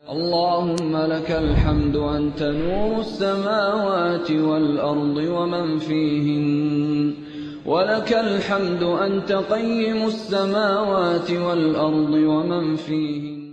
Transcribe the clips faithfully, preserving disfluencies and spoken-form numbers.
اللهم لك الحمد أنت نور السماوات والأرض ومن فيهن ولك الحمد أنت قيم السماوات والأرض ومن فيهن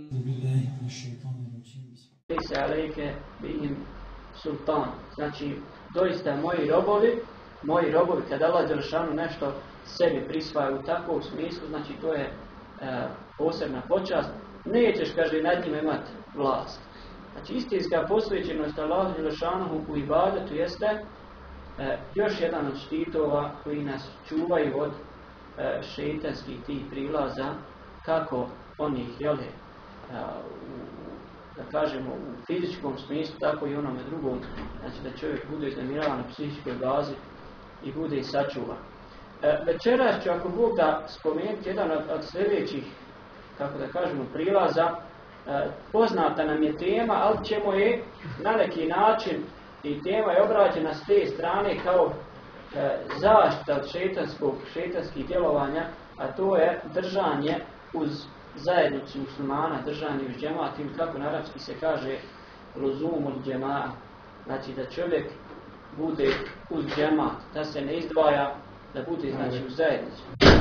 ليس عليك بهم سلطان. Znači, doista moji robovi, moji robovi, kada Allah Đelešanu nešto sebi prisvaja u takvom smislu, znači to je e, posebna počast, nećeš, kaže, nad njima imati vlast. Znači, istinska posvećenost Allahu Đelešanu u ibadetu jeste e, još jedan od štitova koji nas čuvaju od e, šeitanskih tih prilaza, kako onih, jeli, e, u da kažemo u fizičkom smislu, tako i onome drugom, znači da čovjek bude iznemiravan na psihičkoj bazi i bude i sačuvan. E, večeras ću, ako Bog da, spomenuti jedan od, od sljedećih, kako da kažemo, prilaza. E, poznata nam je tema, ali ćemo je na neki način, i tema je obrađena s te strane kao e, zaštita od šetanskog, šetanskih djelovanja, a to je držanje uz zajednicu muslimana, držanje uz džemat, ili kako na arapski se kaže luzum od džema, znači da čovjek bude uz džemat, da se ne izdvaja, da bude, znači, u zajednici.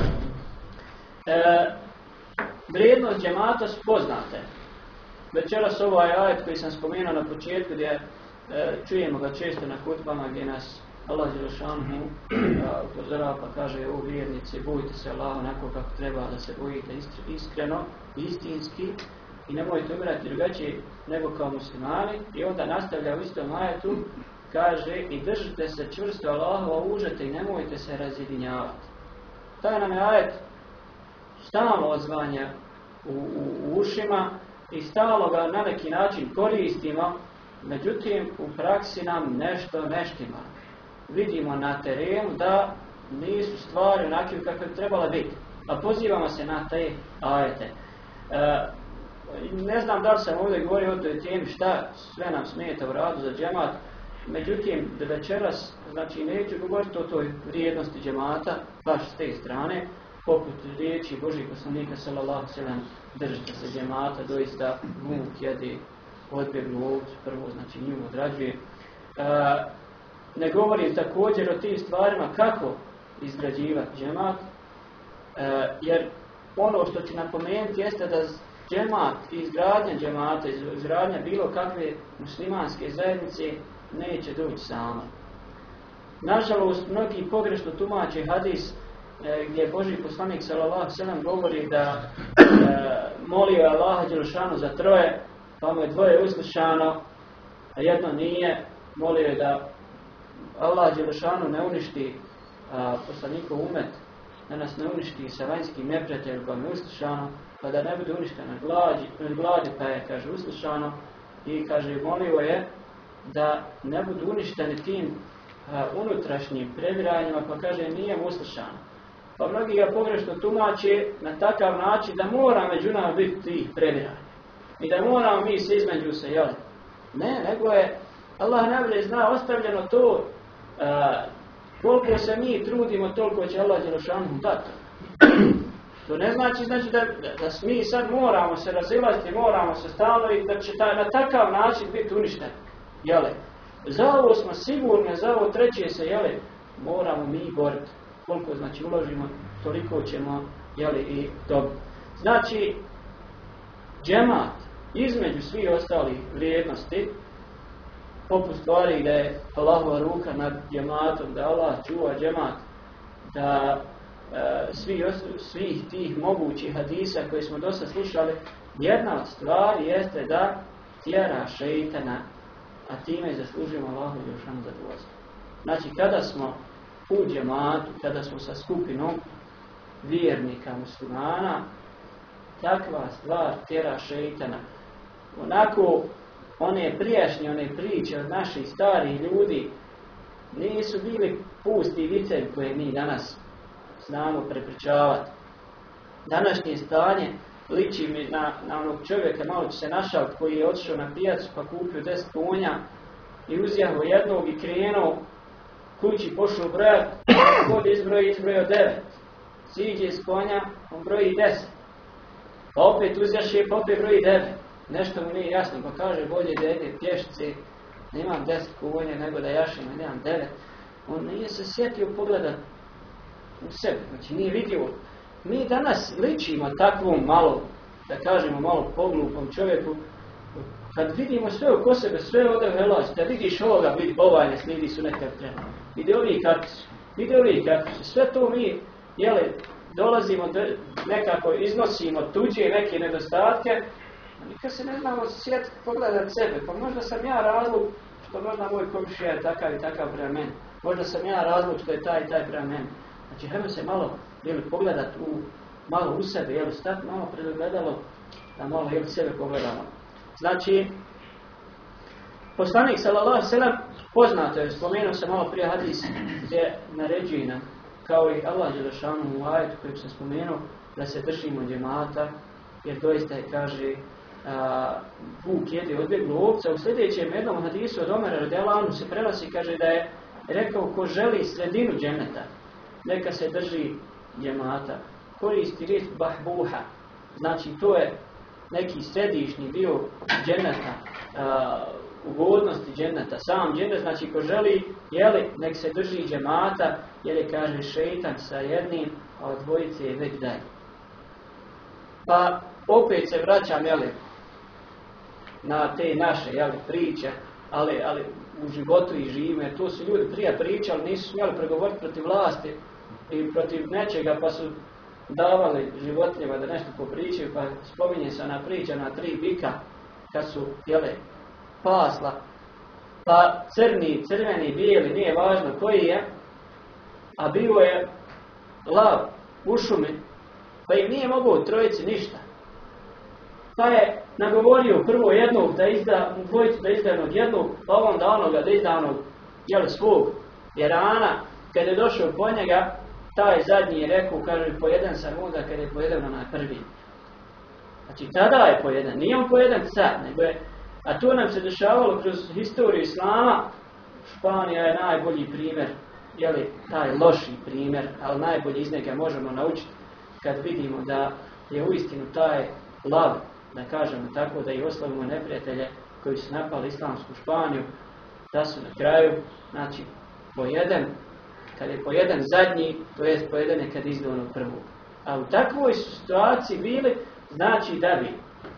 E, vrijednost džemata su poznate. Večeras ovaj ajet koji sam spomenuo na početku, gdje e, čujemo ga često na hutbama, gdje nas Allah Đelešanu upozorava pa kaže: o vjernici, bojite se Allaha onako kako treba da se bojite, iskreno, istinski, i nemojte umirati drugačije nego kao muslimani. I onda nastavlja u istom ajetu, kaže: i držite se čvrsto Allahova užete i nemojte se razjedinjavati. Taj nam je ajet stalno odzvanja u, u, u ušima i stalno ga na neki način koristimo, međutim u praksi nam nešto ne štima. Vidimo na terenu da nisu stvari onakve kakve bi trebala biti, a pozivamo se na te ajete. E, ne znam da li sam ovdje govorio o toj temi šta sve nam smeta u radu za džemat, međutim večeras, znači, neću govoriti o toj vrijednosti džemata baš s te strane, poput riječi Božih poslanika sallallahu alejhi ve sellem: držite se džemata, doista vuk jede odbjeglu ovcu, prvo, znači, nju odrađuje. E, Ne govorim također o tim stvarima kako izgrađivati džemat, e, jer ono što ću napomenuti jeste da džemat i izgradnja džemata, izgradnja bilo kakve muslimanske zajednice neće doći sama. Nažalost, mnogi pogrešno tumače hadis e, gdje Božji poslanik sallallahu alejhi ve sellem govori da e, molio je Allaha Đelešanu za troje, pa mu je dvoje uslišano, a jedno nije. Molio je da Allah Đelešanu ne uništi a, poslanikov umet, da nas ne uništi sa vanjskim neprijateljem, pa mi je uslišano, pa da ne bude uništena gladi, gladi, pa je, kaže, uslišano, i, kaže, molio je da ne budu uništeni tim a, unutrašnjim previranjima, pa, kaže, nije mu uslišano. Pa mnogi ga pogrešno tumače na takav način da mora među nama biti tih previranja i da moramo mi se između se jeliti. Ne, nego je Allah najbolje zna, ostavljeno to, a, koliko se mi trudimo, toliko će Allah Đelešanu dati. To ne znači, znači da, da, da mi sad moramo se razilaziti, moramo se stalno i da će ta, na takav način biti uništeni. Jele, za ovo smo sigurni, za ovo treće se, jele, moramo mi boriti. Koliko, znači, uložimo, toliko ćemo, jele, i dobiti. Znači, džemat, između svih ostalih vrijednosti, poput stvari da je Allahova ruka nad džematom, da Allah čuva džemat, da e, svi, svih tih mogućih hadisa koje smo dosta slušali, jedna od stvari jeste da tjera šeitana, a time zaslužimo Allahu Đelešanu zadovoljstvo. Znači, kada smo u džematu, kada smo sa skupinom vjernika muslimana, takva stvar tjera šeitana. Onako, one prijašnje, one priče od naših starih ljudi nisu bili pusti vicevi koje mi danas znamo prepričavati. Današnje stanje liči mi na, na onog čovjeka, malo će se našao, koji je otišao na pijacu pa kupio deset konja i uzjahao jednog i krenuo kući, pošao brojati, kod izbroji, izbrojio devet. Siđe iz konja, on broji deset. Pa opet uzjaše, pa opet broji devet. nešto mu nije jasno, pa kaže bolje da ide pješice, da imam deset konja nego da jašim, a nemam devet. On nije se sjetio pogledat u sebe, znači nije vidio. Mi danas ličimo takvom malo, da kažemo malo poglupom čovjeku, kad vidimo sve oko sebe, sve ode u helač, da vidiš ovoga, vidi ovaj ne slidi su nekak treba, vidi ovi kakvi su, vidi ovi kakvi su, sve to mi, jeli, dolazimo, nekako iznosimo tuđe neke nedostatke, a nikad se ne znamo sjetiti pogledat sebe, pa možda sam ja razlog što možda moj komšija je takav i takav prema meni, možda sam ja razlog što je taj i taj prema meni. Znači, hajmo se malo, jeli, pogledat u, malo u sebe, jeli, stati malo pred gledalo, da malo, jeli, sebe pogledamo. Znači, poslanik sallallahu alejhi ve sellem, poznato je, spomenuo sam malo prije hadis, gdje naređuje nam, kao i Allah dželešanu u ajetu kojeg sam spomenuo, da se držimo džemata, jer doista je, kaže, a, vuk jede odbjeglu ovca. U sljedećem jednom hadisu od Omera radijallahu anhu se prenosi, kaže da je rekao ko želi sredinu dženeta, neka se drži džemata. Koristi riječ bahbuha, znači to je neki središnji dio dženeta, ugodnosti dženeta, sam dženet, znači ko želi, jeli, nek se drži džemata, jer je, kaže, šeitan sa jednim, a od dvojice je već dalje. Pa opet se vraćam, jeli, na te naše, jeli, priče, ali, ali u životu i živimo, jer to su ljudi prije pričali, nisu smjeli pregovoriti protiv vlasti i protiv nečega, pa su davali životinjama da nešto popričaju, pa spominje se ona priča na tri bika, kad su, jele, pasla, pa crni, crveni, bijeli, nije važno koji je, a bio je lav u šumi, pa im nije mogao trojici ništa. Pa je nagovorio prvo jednog da izda, dvojicu da izda jednog jednog, pa onda onoga da izda onog, jel, svog jerana. Kad je došao po njega, taj zadnji je rekao, kaže, pojeden sam onda kad je pojeden onaj prvi. Znači, tada je pojeden, nije on pojeden sad, nego je, a to nam se dešavalo kroz historiju Islama. Španija je najbolji primjer, jeli, taj loši primjer, ali najbolji iz njega možemo naučiti kad vidimo da je uistinu taj lav, da kažemo tako, da i oslavimo neprijatelje koji su napali islamsku Španiju, da su na kraju, znači, pojeden, kad je pojeden zadnji, to jest pojeden je kad izda onog prvog. A u takvoj situaciji bili, znači da bi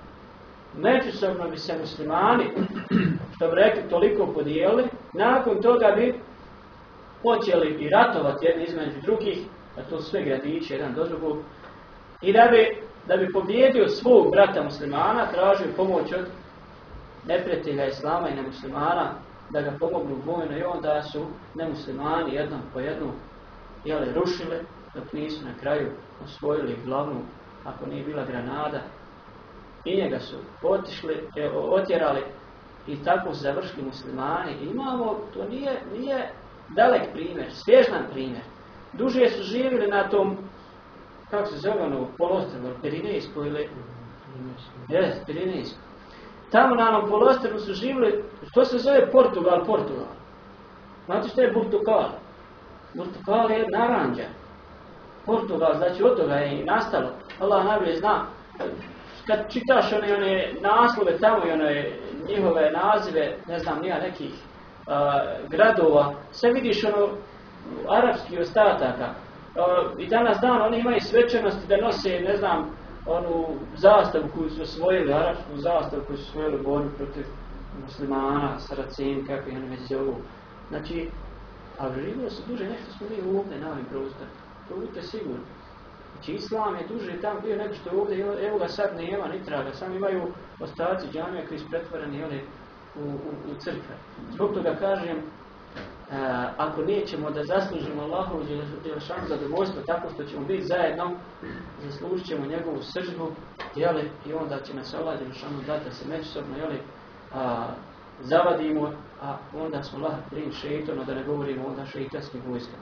međusobno bi se muslimani, što bi rekli, toliko podijelili, nakon toga bi počeli i ratovati jedni između drugih, a to su sve gradići, jedan do drugog, i da bi, da bi pobjedio svog brata muslimana, tražio pomoć od neprijatelja Islama i nemuslimana, da ga pomognu vojno, i onda su nemuslimani jednom po jednom, jeli, rušili, dok nisu na kraju osvojili glavnu, ako nije bila Granada, i njega su otišli, otjerali, i tako su završili muslimani. I imamo, to nije, nije dalek primjer, svježan primjer. Duže su živjeli na tom, kako se zove ono, poluostrvu, Pirinejsku ili... Jes, Pirinejsku. Tamo na onom poluostrvu su živjeli, to se zove Portugal, Portugal. Znate što je Portugal? Portugal je naranđa. Portugal, znači od toga je i nastalo. Allah najbolje zna. Kad čitaš one, one naslove tamo i one njihove nazive, ne znam, nija nekih a, gradova, sve vidiš ono arapskih ostataka. A, I danas dan oni imaju svečanosti da nose, ne znam, onu zastavu koju su osvojili, arapsku zastavu koju su osvojili u borbi protiv muslimana, saraceni, kako ih oni već zovu. Znači, ali živjelo se duže, nešto smo mi ovdje na ovim prostorima. To budite sigurni. Znači, Islam je duže tam bio nego što ovdje, evo ga sad nema, ni traga, samo imaju ostaci džamija koji su pretvoreni u, u, u crkve. Zbog toga kažem, a, ako nećemo da zaslužimo Allahovu dželešanu zadovoljstvo tako što ćemo biti zajedno, zaslužit ćemo njegovu sržbu, jeli, i onda će nas Allah dželešanu dati da se međusobno, jeli, a, zavadimo, a onda smo Allah prin šeitano, da ne govorimo onda šeitanskim vojskama.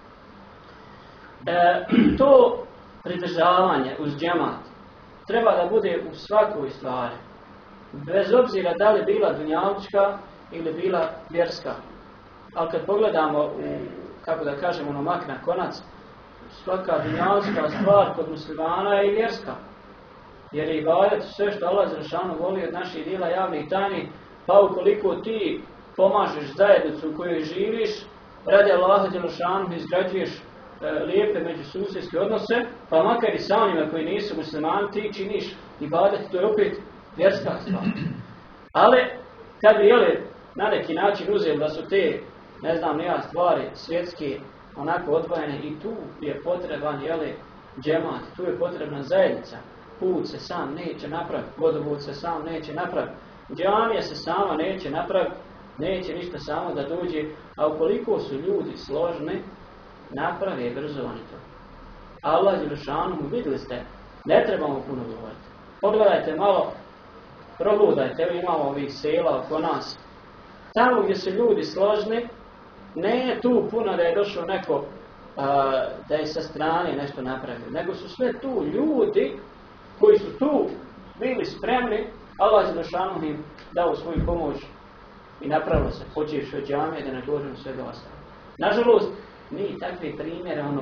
E, to pridržavanje uz džemat treba da bude u svakoj stvari, bez obzira da li bila dunjalučka ili bila vjerska. Ali kad pogledamo, u, kako da kažemo, ono mak na konac, svaka dunjalučka stvar kod muslimana je i vjerska. jer je ibadet sve što Allah dželešanu voli od naših djela javnih tajni, pa ukoliko ti pomažeš zajednicu u kojoj živiš, radi Allaha dželešanu izgrađuješ e, lijepe međususjedske odnose, pa makar i sa onima koji nisu muslimani, ti činiš ibadet, to je opet vjerska stvar. Ali, kad bi jeli, na neki način uzeli da su te, ne znam, nija stvari svjetske onako odvojene i tu je potreban, jeli, džemat, tu je potrebna zajednica. Put se sam neće napraviti, vodovod se sam neće napraviti, džamija se sama neće napraviti, neće ništa samo da dođe, a ukoliko su ljudi složni, naprave brzo oni to. Allah dželešanu, vidjeli ste, ne trebamo puno govoriti. Pogledajte malo, probudajte, evo imamo ovih sela oko nas. Tamo gdje su ljudi složni, ne je tu puno da je došao neko a, da je sa strane nešto napravio, nego su sve tu ljudi koji su tu bili spremni, Allah dželešanu im dao svoju pomoć i napravilo se, počeš od džamije da ne govorim svega ostalo. Nažalost, mi takve primjere ono,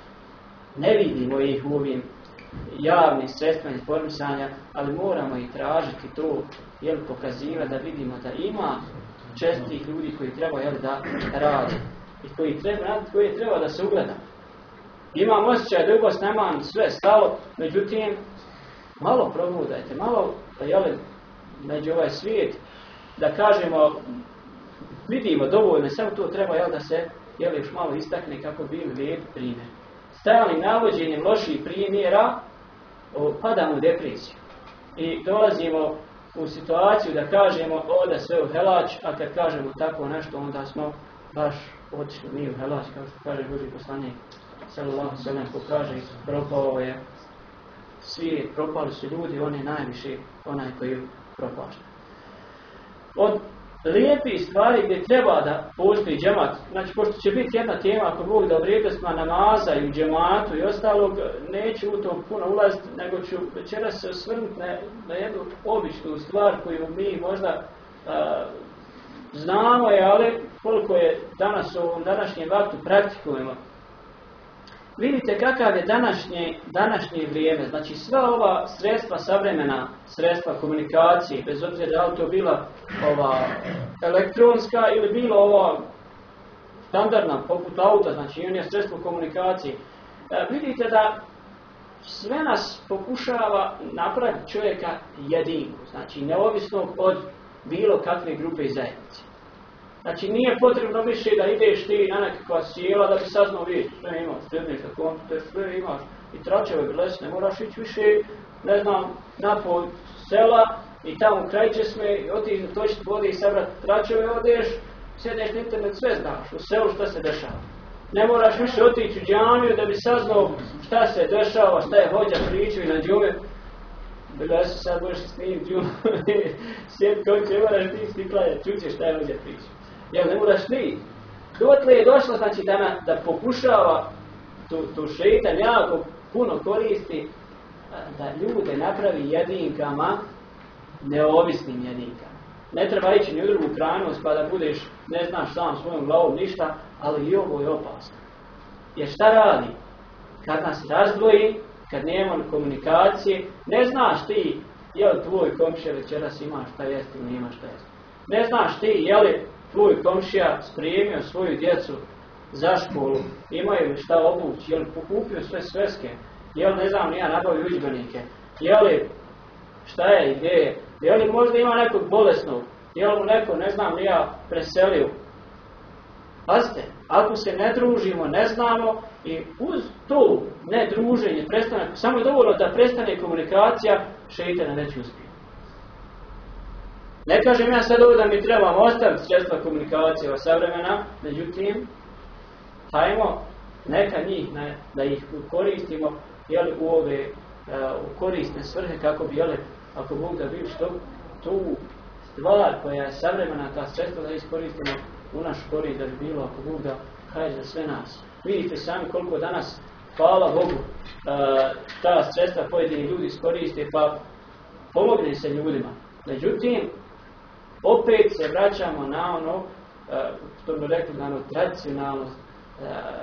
ne vidimo ih u ovim javnim sredstvima informisanja, ali moramo i tražiti to, jel, pokazivati da vidimo da ima čestitih ljudi koji treba, jel, da rade i koji treba, koji treba da se ugleda. Imam osjećaj da ubos nema sve stalo, međutim, malo probudajte, malo, jel, među ovaj svijet, da kažemo, vidimo dovoljno, samo to treba, jel, da se, jel, još malo istakne kako bili lijepi primjer. Stalnim navođenjem loših primjera padamo u depresiju i dolazimo u situaciju da kažemo ode sve u helač, a kad kažemo tako nešto onda smo baš otišli mi u helač, kao što kaže Božji poslanik sallallahu alejhi ve sellem, ko kaže propao je svijet, propali su ljudi, on je najviše onaj koji propašta. Od lijepih stvari gdje treba da postoji džemat, znači pošto će biti jedna tema ako Bog da o vrijednostima namaza i u džematu i ostalog, neću u to puno ulaziti, nego ću večeras se osvrnuti na, na jednu običnu stvar koju mi možda a, znamo je, ali koliko je danas u ovom današnjem vaktu praktikujemo. Vidite kakav je današnje, današnje vrijeme, znači sva ova sredstva, savremena sredstva komunikacije, bez obzira da li to bila ova elektronska ili bilo ova standardna poput auta, znači on je sredstvo komunikacije, e, vidite da sve nas pokušava napraviti čovjeka jedinu, znači neovisnog od bilo kakve grupe i zajednice. Znači nije potrebno više da ideš ti na nekakva sjela da bi saznao vidjeti sve imaš, sredneš na kompjuter, sve imaš i tračeve biles, ne moraš ići više, ne znam, napod sela i tamo kraj česme i otići na točiti vode i sabrati tračeve, odeš, sjedneš na internet, sve znaš, u selu šta se dešava. Ne moraš više otići u džamiju da bi saznao šta se dešava, šta je hođa pričao i na džume. Bila se sad možeš snimiti džume, sjeti konče, ne moraš ti stiklaje, čućeš šta je hođa pričao. Jel, ne moraš ti. Dotle je došlo, znači, da, da pokušava tu, tu šeitan jako puno koristi da ljude napravi jedinkama, neovisnim jedinkama. Ne treba ići ni u drugu krajnost pa da budeš, ne znaš sam svojom glavom ništa, ali i ovo je opasno. Jer šta radi? Kad nas razdvoji, kad nema komunikacije, ne znaš ti je li tvoj komšija večeras ima šta jesti ili nema šta jesti. Ne znaš ti je li tvoj komšija spremio svoju djecu za školu, imaju li šta obući, je li pokupio sve sveske, je li ne znam nija nabavio udžbenike, je li šta je i gdje je, je li možda ima nekog bolesnog, je li mu neko ne znam nija preselio. Pazite, ako se ne družimo, ne znamo i uz to nedruženje, prestanak, samo je dovoljno da prestane komunikacija, šeitan neće uspjeti. Ne kažem ja sad ovo da mi trebamo ostaviti sredstva komunikacije savremena, međutim, hajmo neka njih, ne, da ih koristimo jeli, u ove uh, korisne svrhe kako bi, jeli, ako Bog da bili što, tu stvar koja je savremena, ta sredstva da iskoristimo u naš korist, da bi bilo, ako Bog da haje za sve nas. Vidite sami koliko danas, hvala Bogu, uh, ta sredstva pojedini ljudi iskoriste, pa pomogne se ljudima. Međutim, opet se vraćamo na ono, što bi rekli, na ono tradicionalno,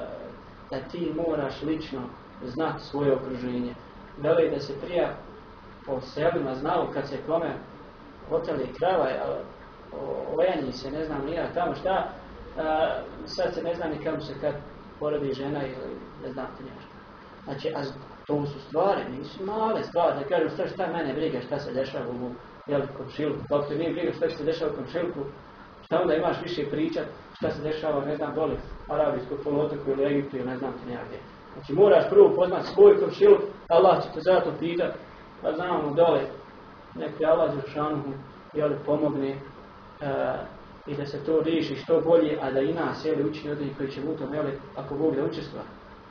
da ti moraš lično znati svoje okruženje. Da li da se prija po selima znalo kad se kome hoteli krava, ojenji se, ne znam nija tamo šta, a, sad se ne zna ni kako se kad porodi žena ili ne znam ti nešto. Znači, a to su stvari, nisu male stvari, da kažem šta, šta mene briga šta se dešava u velikom šilku, pa ako nije briga šta se dešava u kom šilku, šta onda imaš više pričat šta se dešava, ne znam, dole, Arabijskog poluotoku ili Egiptu ili ne znam ti nijagdje. Znači, moraš prvo poznat svoj komšiluk, Allah će te zato pitat, pa znamo dole, neki Allah Đelšanuhu, jel, pomogne uh, i da se to riješi što bolje, a da i nas, jel, učini od njih koji će u tom, jel, ako Bog da učestvuje.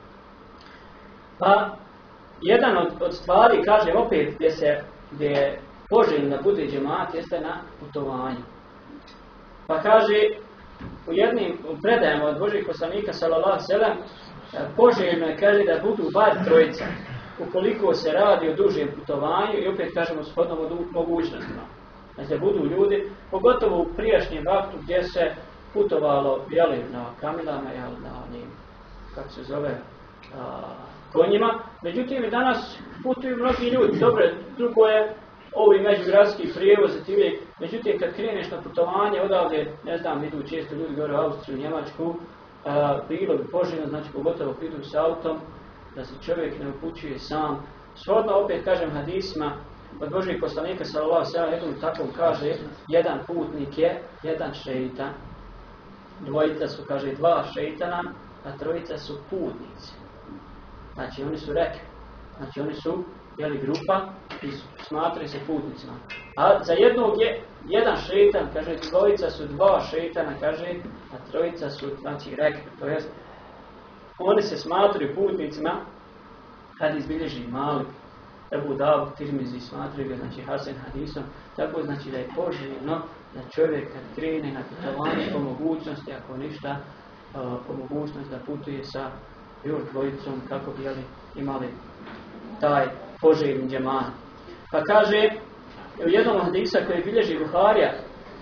Pa, jedan od, od stvari, kažem opet, gdje se, gdje je poželjno da bude džemat, jeste na putovanju. Pa kaže, u jednim predajama od Božih poslanika, sallallahu alejhi ve sellem, poželjno je, kaže, da budu bar trojica, ukoliko se radi o dužem putovanju i opet kažemo shodno mogućnostima. Znači da budu ljudi, pogotovo u prijašnjem vaktu gdje se putovalo, jeli, na kamilama, jeli, na onim, kako se zove, a, konjima. Međutim, i danas putuju mnogi ljudi. Dobro, drugo je ovi međugradski prijevoz, međutim, kad kreneš na putovanje, odavde, ne znam, idu često ljudi gore u Austriju, Njemačku, a, bilo bi poželjno, znači pogotovo ako idu s autom, da se čovjek ne upućuje sam. Shodno opet kažem hadisma od Božih poslanika sallallahu alejhi ve sellem, jednom takvom kaže, jedan putnik je jedan šeitan, dvojica su, kaže, dva šeitana, a trojica su putnici. Znači oni su rekli, znači oni su, jeli, grupa i smatraju se putnicima. A za jednog je jedan šeitan, kaže, dvojica su dva šeitana, kaže, a trojica su, znači, rekli, to jest, oni se smatraju putnicima kad izbilježi Malik, Ebu Davud, Tirmizi, smatraju ga, znači, Hasan hadisom, tako znači da je poželjno da čovjek kad krene na putovanje po mogućnosti, ako ništa, po mogućnosti da putuje sa još dvojicom kako bi, jeli, imali taj poželjni džemat. Pa kaže u jednom hadisa koji bilježi Buharija,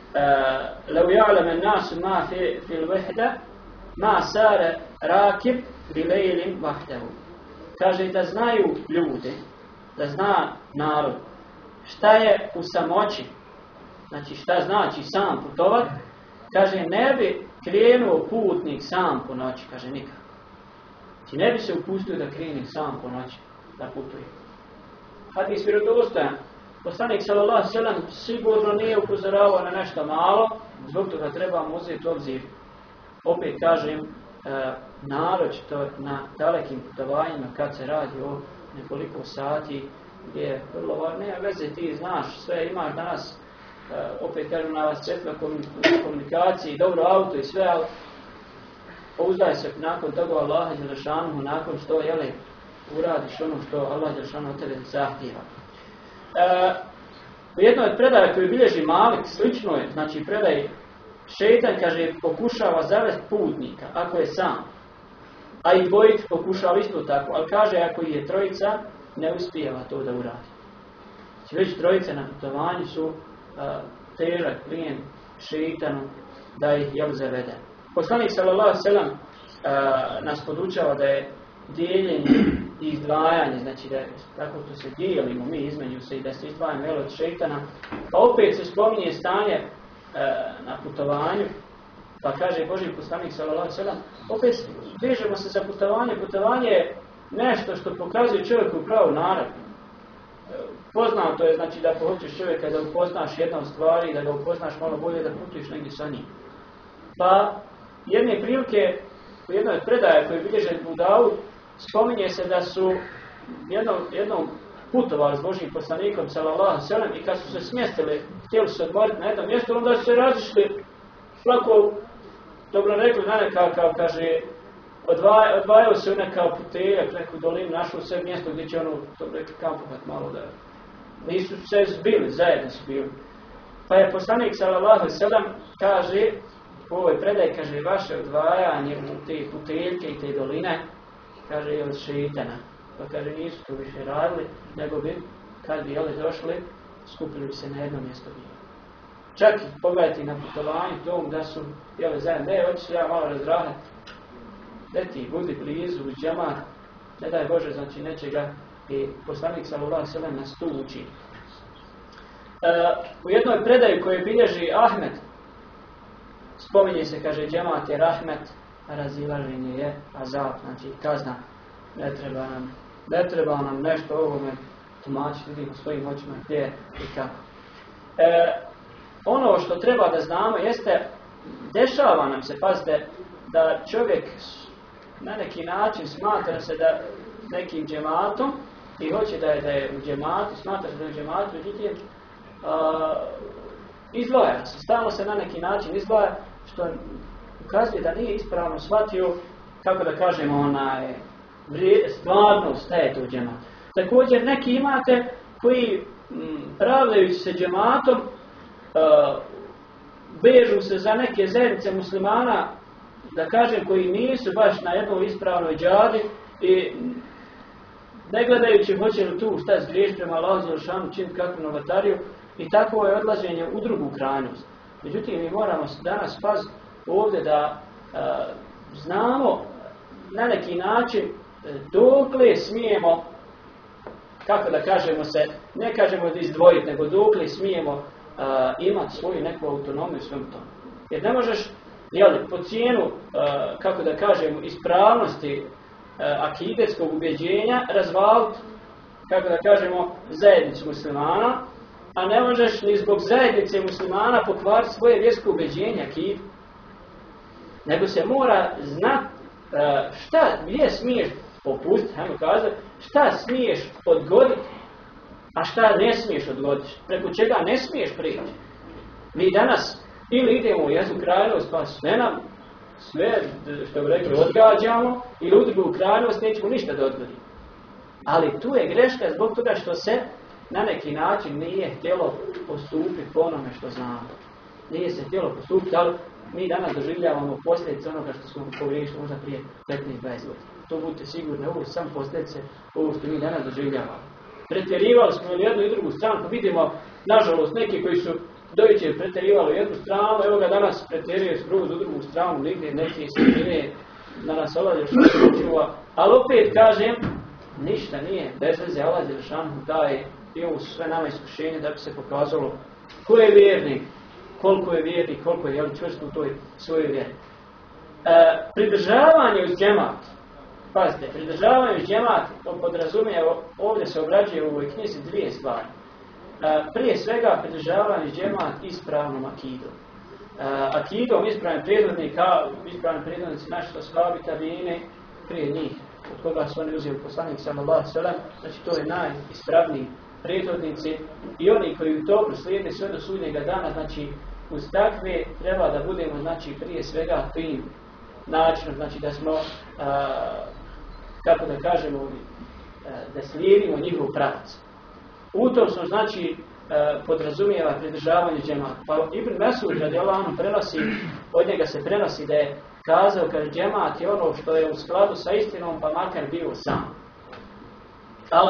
لو يعلم الناس ما في في الوحدة ما سار راكب بليل وحده. Kaže da znaju ljudi, da zna narod šta je u samoći, znači šta znači sam putovat, kaže ne bi krenuo putnik sam po noći, kaže nikad. Znači ne bi se upustio da krene sam po noći, da putuje. Hadis vjerodostojan. Poslanik sallallahu alejhi ve sellem sigurno nije upozoravao na nešto malo, zbog toga trebamo uzeti obzir. Opet kažem, e, naročito na dalekim putovanjima kad se radi o nekoliko sati, gdje je vrlo važno, nema veze, ti znaš, sve imaš danas, e, opet kažem na vas sredstva komunikacije, dobro auto i sve, ali pouzdaj se nakon toga Allaha dželešanuhu, nakon što, jeli, uradiš ono što Allah dželešanuhu od tebe zahtijeva. E, u jednoj od predaja koju bilježi Malik, slično je, znači predaj šeitan, kaže, pokušava zavesti putnika, ako je sam, a i dvojica pokušava isto tako, ali kaže, ako je trojica, ne uspijeva to da uradi. Znači već trojice na putovanju su a, težak plijen šeitanu da ih, jel, zavede. Poslanik sallallahu alejhi ve sellem nas podučava da je dijeljenje i izdvajanje, znači da je tako što se dijelimo mi između se i da se izdvajamo, jel, od šeitana. Pa opet se spominje stanje e, na putovanju, pa kaže Božji poslanik sallallahu alejhi ve sellem, opet vežemo se za putovanje. Putovanje je nešto što pokazuje čovjeku pravu narav. E, poznato je, znači, da ako hoćeš čovjeka da upoznaš jednom stvari, da ga upoznaš malo bolje, da putuješ negdje sa njim. Pa jedne prilike u jednoj od predaja koju bilježe Abu Davud, spominje se da su jednom, jednom putovali s Božjim poslanikom sallallahu alejhi ve sellem i kad su se smjestili, htjeli se odmoriti na jedno mjesto, onda su se razišli, svako, dobro rekli, na nekakav, kaže, odvaj, odvajao se u nekav puteljak, neku dolinu, našao sve mjesto gdje će ono, dobro rekli, kampovat malo da nisu se zbili, zajedno su bili. Pa je poslanik sallallahu alejhi ve sellem kaže, u ovoj predaji, kaže, vaše odvajanje u te puteljke i te doline, kaže, je od šeitana. Pa kaže, nisu to više radili, nego bi, kad bi, jeli, došli, skupili bi se na jedno mjesto bilo. Čak i pogledajte na putovanju tom da su, jeli, zajedno, ne, hoću ja malo razrahati. Gdje ti, budi blizu, uz džemat, ne daj Bože, znači nečega I poslanik sallallahu alejhi ve sellem nas tu uči. Uh, u jednoj predaji koju bilježi Ahmed, spominje se, kaže, džemat je rahmet, razilaženje je azab, znači kazna. Ne treba nam, ne treba nam nešto o ovome tumačiti, vidimo svojim očima gdje i kako. E, ono što treba da znamo jeste, dešava nam se, pazite, da čovjek na neki način smatra se da nekim džematom i hoće da je, da je u džematu, smatra se da je u džematu, međutim, izdvaja se, stalno se na neki način izdvaja, što ukazuje da nije ispravno shvatio, kako da kažemo, onaj stvarnost šta je to džemat. Također neki imate koji m, pravdajući se džematom uh, vežu se za neke zajednice muslimana, da kažem, koji nisu baš na jednoj ispravnoj džadi i ne gledajući hoće li tu šta zgriješiti prema Allahu dželešanu, činiti kakvu novatariju, i takvo je odlaženje u drugu krajnost. Međutim, mi moramo danas paziti ovdje da uh, znamo na neki način dokle smijemo, kako da kažemo se, ne kažemo da izdvojiti, nego dokle smijemo uh, imati svoju neku autonomiju u svem tomu. Jer ne možeš, jeli, po cijenu, uh, kako da kažemo, ispravnosti uh, akidetskog ubjeđenja razvaliti, kako da kažemo, zajednicu muslimana, a ne možeš ni zbog zajednice muslimana pokvariti svoje vjersko ubjeđenje akidu. Nego se mora znati uh, šta, gdje smiješ popustiti, hajmo kazati, šta smiješ odgoditi, a šta ne smiješ odgoditi, preko čega ne smiješ prići. Mi danas ili idemo u jednu krajnost, pa sve nam, sve, što bi rekli, odgađamo, ili u drugu krajnost nećemo ništa da odgodimo. Ali tu je greška zbog toga što se na neki način nije htjelo postupiti po onome što znamo. Nije se htjelo postupiti, ali mi danas doživljavamo posljedice onoga što smo pogriješili možda prije petnaest dvadeset godina. To budite sigurni, ovo su samo posljedice ovo što mi danas doživljavamo. Pretjerivali smo ili jednu i drugu stranu, pa vidimo, nažalost, neki koji su dojučer pretjerivali jednu stranu, evo ga danas pretjeruje skroz u drugu stranu, nigdje neke sredine da nas Allah dželešanu čuva. Ali opet kažem, ništa nije, bez veze Allah dželešanu daje, imamo sve nama iskušenje da bi se pokazalo ko je vjernik, koliko je vjernik, koliko je jel, čvrst u toj svojoj vjeri. E, pridržavanje uz džemat, pazite, pridržavanje uz džemat podrazumije, ovdje se obrađuje u ovoj knjizi dvije stvari. E, prije svega pridržavanje uz džemat ispravnom akidom. E, akidom ispravnim predvodnika, ispravni predvodnici naši ashabi tabine, prije njih, od koga su oni uzeli poslanik sallallahu alejhi ve sellem, znači to je najispravniji predvodnici i oni koji u tomu slijede sve do sudnjega dana, znači uz takve treba da budemo, znači prije svega tim načinom, znači da smo, a, kako da kažemo, a, da slijedimo njihov pravac. U tom smo, znači, a, podrazumijeva pridržavanje džemata. Pa Ibn Mesud radijallahu anhu prenosi, od njega se prenosi da je kazao, kaže, džemat je ono što je u skladu sa istinom, pa makar bio sam. Ali,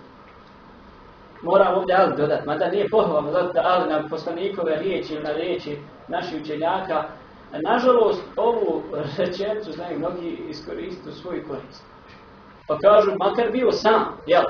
moram ovdje ali dodati, mada nije pohvalno dodati ali na poslanikove riječi ili na riječi naših učenjaka. Nažalost, ovu rečenicu znaju mnogi iskoristiti u svoju korist. Pa kažu, makar bio sam, jel?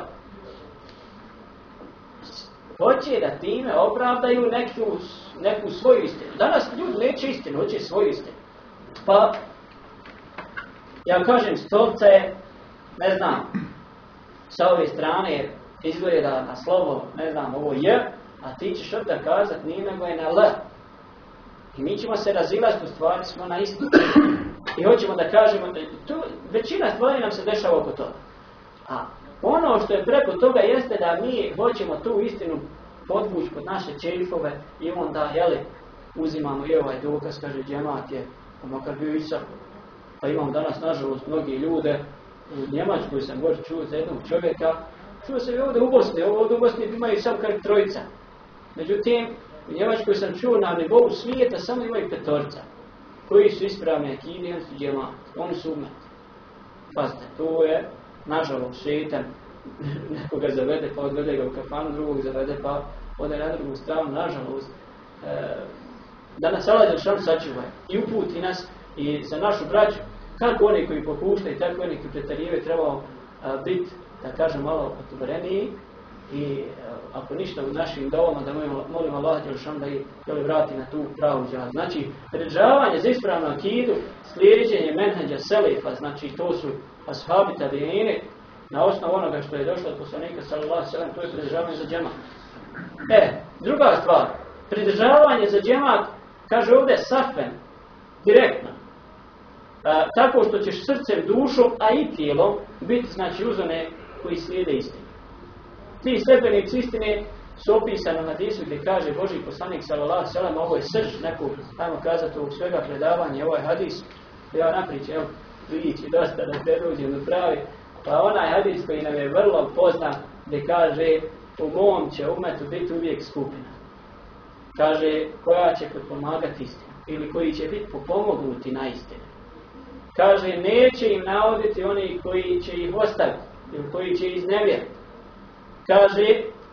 Hoće da time opravdaju neku, neku svoju istinu. Danas ljudi neće istinu, hoće svoju istinu. Pa, ja kažem, stolca je, ne znam, sa ove strane izgleda na slovo, ne znam, ovo je, a ti ćeš od da kazati nije nego je na L. I mi ćemo se razilaziti, u stvari smo na istu. I hoćemo da kažemo, tu, većina stvari nam se dešava oko toga. A ono što je preko toga jeste da mi hoćemo tu istinu podvući pod naše čeifove i onda, jeli, uzimamo i ovaj dokaz, kaže, džemat je, pa makar bio Isa. Pa imamo danas, nažalost, mnogi ljude, u Njemačkoj sam možda čuo za jednog čovjeka, čuo sam i ovdje u Bosni, ovdje u Bosni imaju samo kar trojica. Međutim, u Njemačkoj sam čuo na nivou svijeta samo imaju petorica, koji su ispravni akidi, oni su džemat, oni su umet. Pazite, to je, nažalost, šeitan, nekoga zavede pa odvede ga u kafanu, drugog zavede pa ode na drugu stranu, nažalost. E, da nas Allah dželešanu sačuva i uputi nas i za našu braću, kako oni koji popuštaju, tako oni koji pretjerivaju trebao biti da kažem malo otvoreniji i ako ništa u našim dovama da molimo, molimo Allah Đelešanu da ih vrati na tu pravu džihad. Znači, pridržavanje za ispravnu akidu, slijeđenje menheđa selefa, znači to su ashabi tabiini, na osnovu onoga što je došlo od poslanika sallallahu alejhi ve sellem, to je pridržavanje za džemat. E, druga stvar, pridržavanje za džemat, kaže ovdje safen, direktno. A, tako što ćeš srcem, dušom, a i tijelom biti, znači, uz one koji slijede istinu. Ti stepenici istine su opisani na hadisu gdje kaže Božji poslanik sallallahu alejhi ve sellem, ovo je srž nekog, ajmo kazati, ovog svega predavanja, ovaj hadis, ja napričam, evo, priči dosta da te dođem do pravi, pa onaj hadis koji nam je vrlo poznat, gdje kaže, u mom će umetu biti uvijek skupina. Kaže, koja će potpomagati istinu, ili koji će biti potpomognuti na istinu. Kaže, neće im navoditi oni koji će ih ostaviti, ili koji će iznevjeriti. Kaže,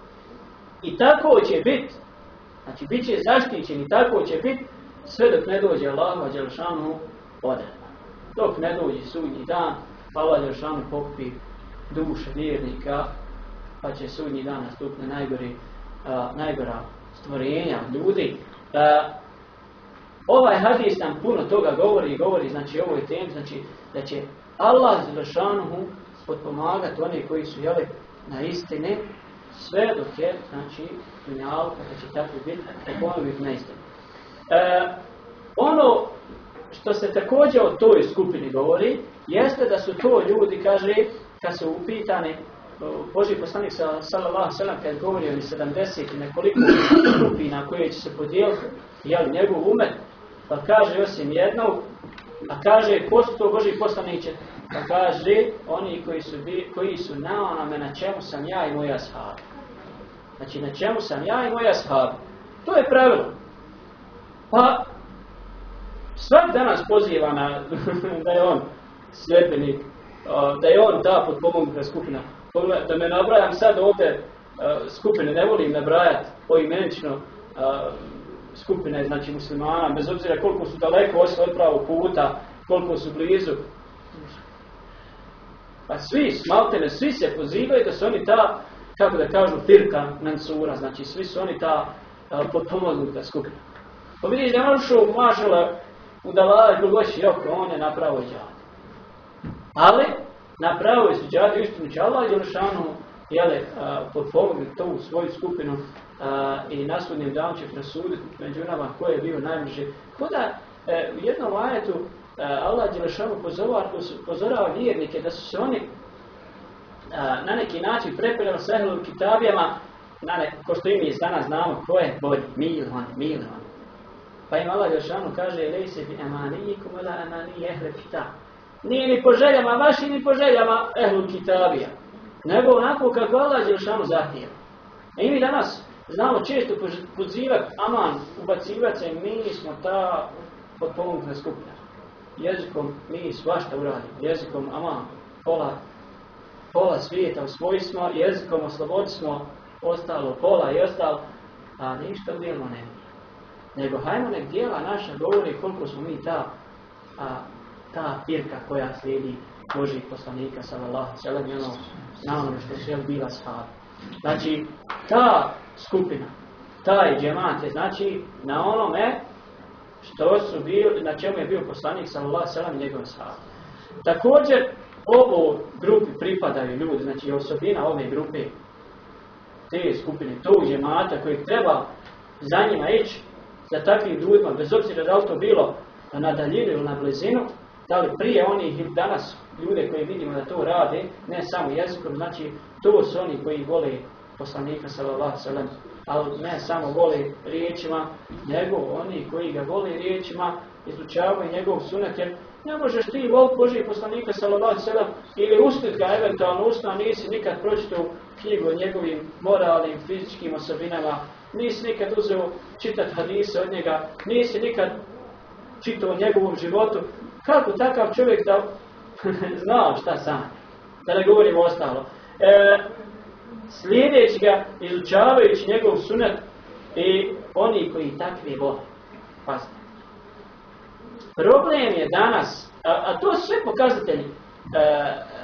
i tako će biti, znači bit će zaštićeni, tako će biti, sve dok ne dođe Allahu Đelešanu odredba. Dok ne dođe sudnji dan, Allah Đelešanu pokupi duše vjernika, pa će sudnji dan nastupiti na najgori, a, najgora stvorenja ljudi. A, ovaj hadis nam puno toga govori, govori znači o ovoj temi, znači da će Allah Đelešanu potpomagati one koji su jeli na istine, sve dok je, znači, dunjalka, da će tako biti, da ponovno biti na istine. E, ono što se također o toj skupini govori, jeste da su to ljudi, kaže, kad su upitani, Božji poslanik sallallahu alejhi ve sellem kad govori o sedamdeset i nekoliko skupina koje će se podijeliti, jel, njegov umet, pa kaže osim jednog, a kaže, ko su to Božji poslaniće? Pa kaže, oni koji su, koji su na onome na čemu sam ja i moji ashabi. Znači, na čemu sam ja i moji ashabi. To je pravilo. Pa, svak danas poziva na, da je on sljedbenik, da je on ta potpomognuta skupina. Da me nabrajam sad ovdje skupine, ne volim nabrajati poimenično skupine, znači muslimana, bez obzira koliko su daleko osli od pravog puta, koliko su blizu. Pa svi, maltene, svi se pozivaju da su oni ta, kako da kažu, firka mansura, znači svi su oni ta potpomognuta skupina. Pa vidiš da je on ušao u mašala, u dalala, glogoći oko, on je napravio džihad. Ali, napravio su džihad i istinu će Allah Đelešanu, jele, potpomognuti to u svoju skupinu a, i na sudnjem danu će presuditi među nama ko je bio najbliže. Koda e, u jednom ajetu Allah Đelešanu pozorava vjernike da su se oni a, na neki način prepeljali sa ehlul kitabijama, na ne, ko što i mi danas znamo ko je bolji, milon, milon. Pa im Allah Đelešanu kaže, lejse bi amanijikum ila amaniji ehle kitab. Nije ni po željama vaši, ni po željama ehlul kitabija, nego onako kako Allah Đelešanu zahtijeva. I mi danas znamo često pozivati aman, ubacivati se, mi smo ta potpomognuta skupina. Jezikom mi svašta uradimo, jezikom aman, pola, pola svijeta osvoji smo, jezikom oslobodi smo ostalo pola i ostalo, a ništa u djelima ne. Nego hajmo nek djela naša govori koliko smo mi ta, a, ta pirka koja slijedi Božih poslanika sallallahu alejhi ve sellem na onome što su bila ashabi. Znači, ta skupina, taj džemat je znači na onome što su bili, na čemu je bio poslanik sallallahu alejhi ve sellem i njegov ashab. Također, ovo grupi pripadaju ljudi, znači osobina ove grupe, te skupine, tog džemata kojeg treba za njima ići, za takvim ljudima, bez obzira da li to bilo na daljinu ili na blizinu, da li prije onih ili danas ljude koji vidimo da to rade, ne samo jezikom, znači to su oni koji vole poslanika sallallahu alejhi ve sellem, ali ne samo vole riječima, nego oni koji ga vole riječima, izučavaju njegov sunet, jer ne možeš ti voliti Božih poslanika sallallahu alejhi ve sellem ili ustit ga eventualno usna, nisi nikad pročitao knjigu o njegovim moralnim, fizičkim osobinama, nisi nikad uzeo čitati hadise od njega, nisi nikad čitao o njegovom životu. Kako takav čovjek da znao šta sam, da ne govorimo ostalo. E, slijedeći ga, izučavajući njegov sunet i oni koji takvi vole. Pazite. Problem je danas, a, a to su sve pokazatelji, e,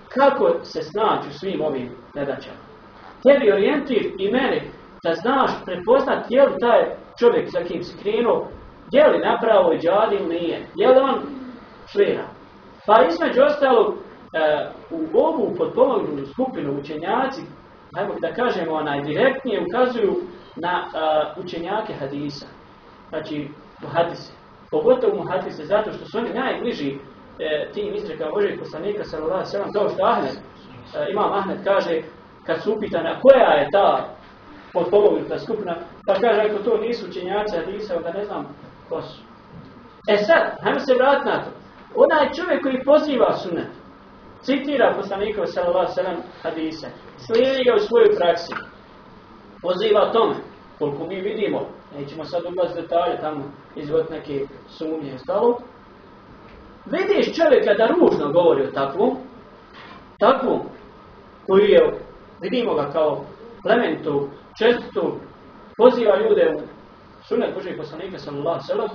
kako se snaći u svim ovim nedaćama. Tebi orijentir i mene da znaš prepoznat je li taj čovjek za kim si krenuo, je li napravo i džadi ili nije, je li on šlira. Pa između ostalog, u ovu potpomognutu skupinu učenjaci, ajmo da kažemo, najdirektnije ukazuju na učenjake hadisa. Znači, muhadise. Pogotovo muhadise, zato što su oni najbliži e, tim izrekama Božijeg poslanika sallallahu alejhi ve sellem, kao što Ahmed, e, imam Ahmed kaže, kad su upitani, a koja je ta potpomognuta skupina, pa kaže, ako to nisu učenjaci hadisa, onda ne znam ko su. E sad, hajmo se vratiti na to. Onaj čovjek koji poziva sunnet, citira poslanika sallallahu alejhi ve sellem hadise, slijedi ga u svojoj praksi, poziva tome, koliko mi vidimo, nećemo sad ulaziti detalje tamo izvod neke sumnje i stalo. Vidiš čovjeka da ružno govori o takvom, takvom koji je, vidimo ga kao plementu, čestitu, poziva ljude u sunnet Božijeg poslanika sallallahu alejhi ve sellem.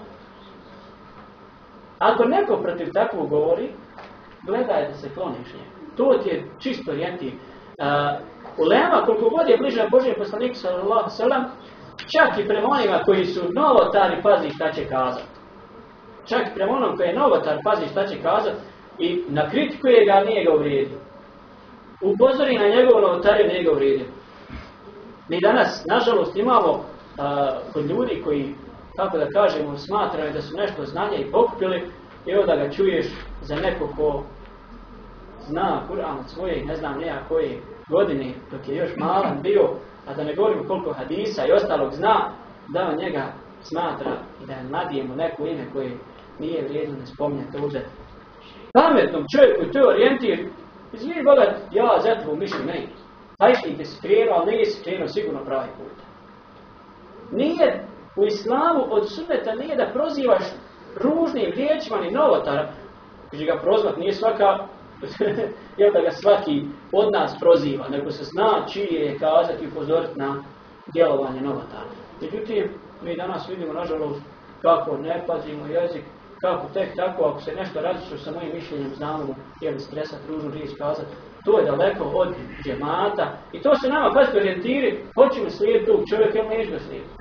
Ako neko protiv takvog govori, gledaj da se kloniš njega. To ti je čisto orijentir. Uh, ulema, koliko god je bliže Božijem poslaniku sallallahu alejhi ve sellem, čak i prema onima koji su novotari, pazi šta će kazati. Čak i prema onom koji je novotar, pazi šta će kazati i na kritikuje ga, nije ga uvrijedio. Upozori na njegovu novotariju, nije ga uvrijedio. Mi danas, nažalost, imamo uh, kod ljudi koji, kako da kažemo, smatraju da su nešto znanja i pokupili i onda ga čuješ za neko ko zna Kur'an od svoje, ne znam nija koje godine, dok je još malan bio, a da ne govorimo koliko hadisa i ostalog zna, da on njega smatra i da nadijemo neko ime koje nije vrijedno ne spominjati uzeti. Pametnom čovjeku to je orijentir, izvini Boga, ja za tvoju mišlju ne. Hajti ti si krenuo, ali nije si krenuo sigurno pravi put. Nije u islamu od sunneta nije da prozivaš ružnim riječima ni novotara. Kaže ga prozvat nije svaka, jel da ga svaki od nas proziva, nego se zna čije je kazati i upozoriti na djelovanje novotara. Međutim, mi danas vidimo, nažalost, kako ne pazimo jezik, kako tek tako, ako se nešto različno sa mojim mišljenjem znamo, jel stresati, ružnu riječ kazati, to je daleko od džemata i to se nama pazite orijentiri, hoćemo slijediti tog čovjeka ili nećemo slijediti.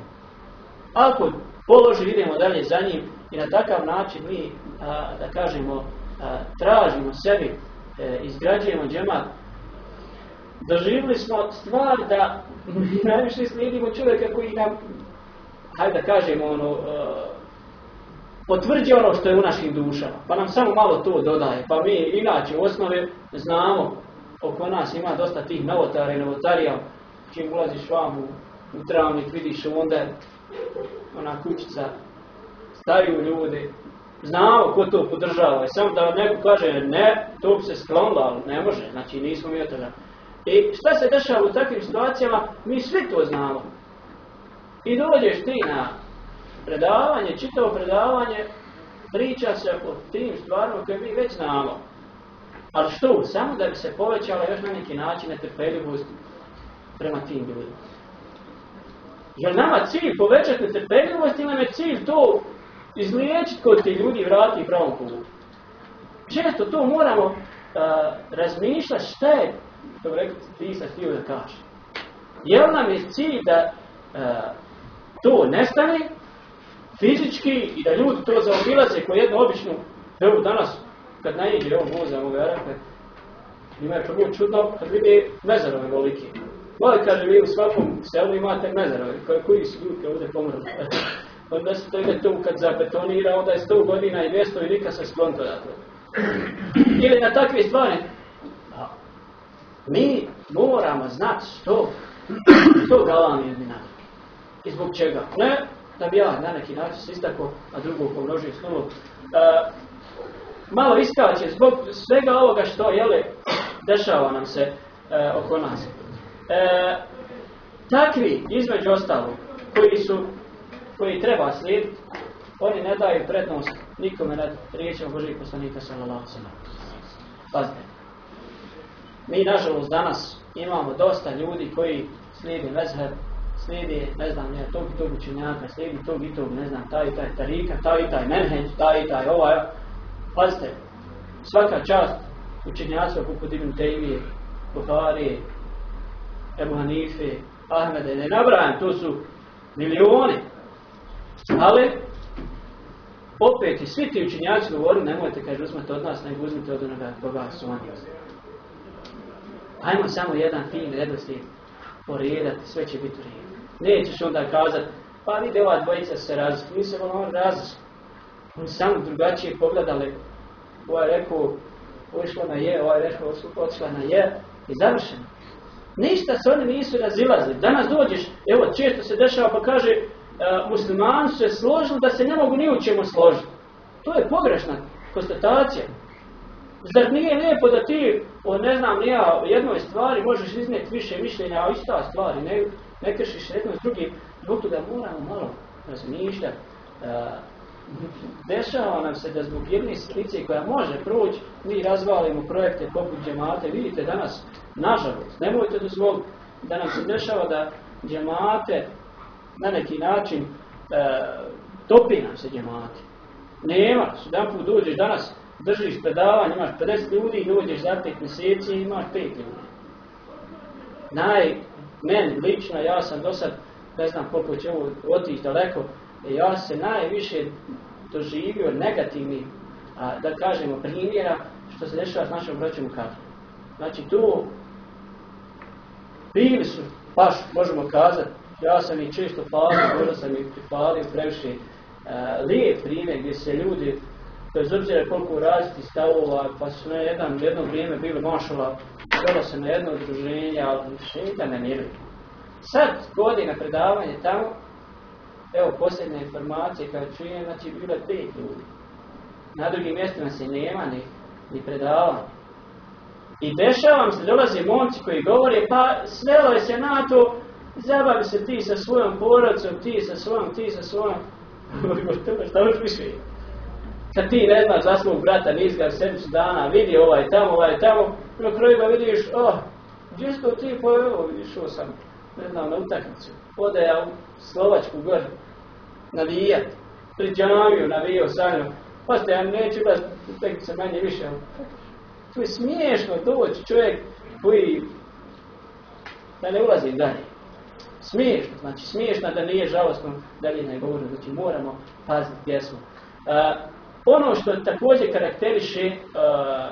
Ako položi, idemo dalje za njim i na takav način mi, a, da kažemo, a, tražimo sebi, e, izgrađujemo džemat. Doživjeli smo stvar da najviše slijedimo čovjeka koji nam, hajde da kažemo, ono, a, potvrđuje ono što je u našim dušama, pa nam samo malo to dodaje. Pa mi inače u osnovi znamo, oko nas ima dosta tih novotara i novotarija, čim ulaziš vam u, u travnik, vidiš onda ona kućica, staju ljudi, znamo ko to podržava. I samo da neko kaže ne, to bi se sklonilo, ali ne može, znači nismo mi otoga. I šta se dešava u takvim situacijama, mi svi to znamo. I dođeš ti na predavanje, čitavo predavanje, priča se o tim stvarima koje mi već znamo. Ali što? Samo da bi se povećala još na neki način netrpeljivost prema tim ljudima. Je nama cilj povećati netrpeljivost ili nam je cilj to izliječiti kod tih ljudi i vratiti pravom putu? Često to moramo uh, razmišljati šta je, to rekao ti sad htio da kaže. Je li nam je cilj da uh, to nestane fizički i da ljudi to zaobilaze kao jednu običnu, evo danas kad naiđe ovo voza ove Arape, ima je prvo čudno kad vidi mezarove velike. Voli kaže vi u svakom selu imate mezarove, koji su ljudi ovdje pomrli. Onda se to ide tu kad zabetonira, onda je sto godina i dvjesto i nikad se sklonto dakle. Ili na takve stvari. Mi moramo znati što, što galami jedni na. I zbog čega? Ne, da bi ja na neki način se istakao, a drugo pomnožio s nulom. Uh, malo iskače zbog svega ovoga što jele, dešava nam se uh, oko nas. Uh, takvi, između ostalog, koji su, koji treba slijediti, oni ne daju prednost nikome nad riječima Božijeg poslanika sallallahu alejhi ve sellem. Pazite. Mi, nažalost, danas imamo dosta ljudi koji slijede mezheb, slijedi, ne znam, ne, tog i tog učenjaka, slijedi tog i tog, ne znam, taj i taj tarika, taj i taj menheđ, taj i taj ovaj. Pazite, svaka čast učenjacima poput Ibn Tejmije, Buharije, Ebu Hanife, Ahmede, ne nabrajam, to su milioni. Ali, opet i svi ti učenjaci govorili, nemojte, kaže, uzmete od nas, nego uzmite od onoga koga su oni. Ajmo samo jedan fin redoslijed poredati, sve će biti u redu. Nećeš onda kazati, pa vidi ova dvojica se različiti, mi se ono različiti. Oni samo drugačije pogledali, ovaj rekao, ošla na je, ovaj rekao, otišla na je i završeno. Ništa se oni nisu razilazili. Danas dođeš, evo, često se dešava pa kaže, uh, muslimani su se složili da se ne mogu ni u čemu složiti. To je pogrešna konstatacija. Zar nije lijepo da ti, o ne znam, nija o jednoj stvari možeš iznijeti više mišljenja, a ista stvari, ne, ne kršiš jedno s drugim, zbog toga moramo malo razmišljati. Uh, dešava nam se da zbog jedne slice koja može proći, mi razvalimo projekte poput džemate. Vidite danas, nažalost, nemojte dozvoliti da nam se dešava da džemate na neki način uh, topi nam se džemate. Nema, jedan put dođeš danas, držiš predavanje, imaš pedeset ljudi, dođeš za pet mjeseci i imaš pet ljudi. Naj, meni lično, ja sam do sad, ne znam koliko će ovo otići daleko, ja se najviše doživio negativni, a, da kažemo, primjera što se dešava s našom braćom u Katru. Znači tu bili su, baš možemo kazati, ja sam ih često palio, možda sam ih pripalio previše uh, lijep primjer gdje se ljudi, bez obzira koliko različitih stavova, pa su na jedan, jedno vrijeme bili mašala, dolo se na jedno udruženje, ali šeta ne miruju. Sad godina predavanje tamo, evo posljedna informacija kada čujem, znači bilo pet ljudi. Na drugim mjestima se nema ni, ni predavanja. I dešavam se, dolaze momci koji govore, pa svelo je se na to, zabavi se ti sa svojom porodicom, ti sa svojom, ti sa svojom. Šta još više? Kad ti ne znaš za svog brata, nisi ga sedmicu dana, vidi ovaj tamo, ovaj tamo, na kraju ga vidiš, oh, gdje si to ti, pa evo, vidiš, ovo sam, ne znam, na utakmicu. Ode ja u Slovačku gore, navijat, pri džamiju navijao sa njom, pa ste, ja neću gledati utakmice manje više. To je smiješno doći čovjek koji, da ne ulazi dalje. Smiješno, znači smiješno da nije žalostno dalje ne govorim, znači moramo paziti gdje smo. Uh, ono što također karakteriše uh,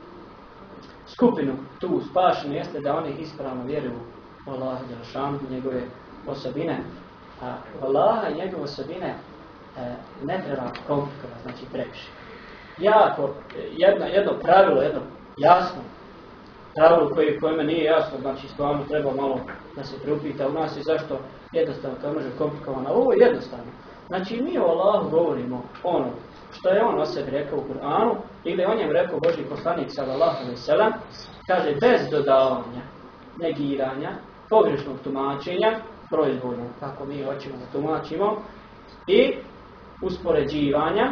skupinu tu spašenu jeste da oni ispravno vjeruju u Allaha dželešanu, njegove osobine. A Allaha i njegove osobine uh, ne treba komplikovati, znači previše. Jako, jedno, jedno pravilo, jedno jasno pravilo koje, kojima nije jasno, znači stvarno treba malo da se priupita u nas i zašto jednostavno to može komplikovano. Ovo je jednostavno. Znači mi o Allahu govorimo ono što je on o sebi rekao u Kur'anu ili on je rekao Božji poslanik sallallahu alejhi ve sellem, kaže bez dodavanja, negiranja, pogrešnog tumačenja, proizvoljno kako mi hoćemo da tumačimo i uspoređivanja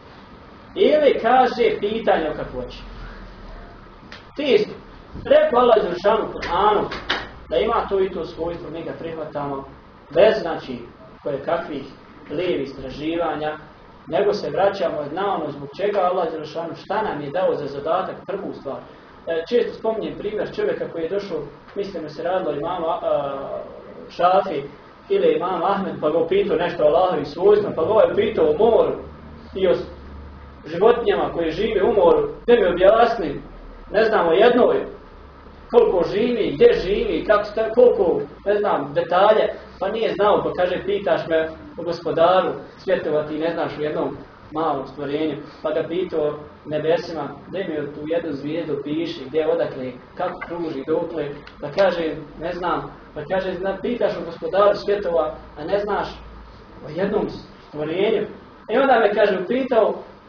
ili kaže pitanje o kakvoći. Ti rekao Allah dželešanu u Kur'anu da ima to i to svojstvo, mi ga prihvatamo bez znači koje kakvih lijevih istraživanja, nego se vraćamo na ono zbog čega Allah dželešanu šta nam je dao za zadatak prvu stvar. E, često spominjem primjer čovjeka koji je došao, mislim da se radilo imamo Šafi ili imam Ahmed, pa ga upitao nešto o Allahovim svojstvima, pa ga ovaj upitao o moru i o životinjama koje žive u moru, gdje mi objasni, ne znamo jednoj, koliko živi, gdje živi, kako sta, koliko, ne znam, detalje, pa nije znao, pa kaže, pitaš me o gospodaru svjetova, ti ne znaš u jednom malom stvorenju, pa ga pitao nebesima, gdje mi tu jednu zvijezdu piši, gdje odakle, kako kruži, dokle, pa kaže, ne znam, pa kaže, zna, pitaš o gospodaru svjetova, a ne znaš o jednom stvorenju. I onda me, kaže, upitao,